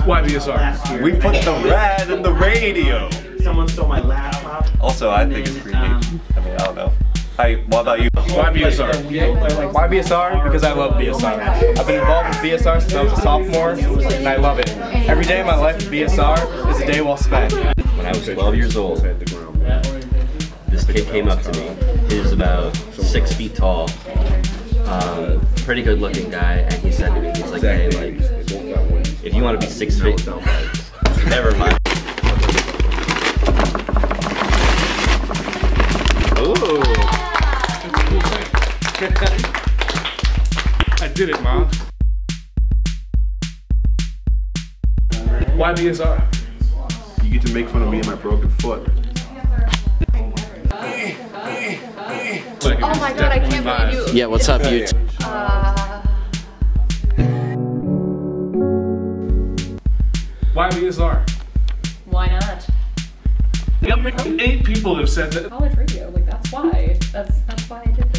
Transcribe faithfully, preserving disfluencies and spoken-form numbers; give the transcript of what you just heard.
Why B S R? We put the rad in the radio. Someone stole my laptop. Also, I think it's creepy. I mean, I don't know. Hi, what about you? Why B S R? Why B S R? Because I love B S R. I've been involved with B S R since I was a sophomore, and I love it. Every day of my life with B S R is a day well spent. When I was twelve years old, this kid came up to me. He was about six feet tall, um, pretty good looking guy, and he said to me, he's like, hey, like, if you want to be six feet, never mind. Ooh. I did it, Mom. Why B S R? You get to make fun of me and my broken foot. Oh my god, I can't believe you. Yeah, what's up, you? Uh, Why B S R? why not? Yep, eight people have said that. College radio, like that's why. That's that's why I did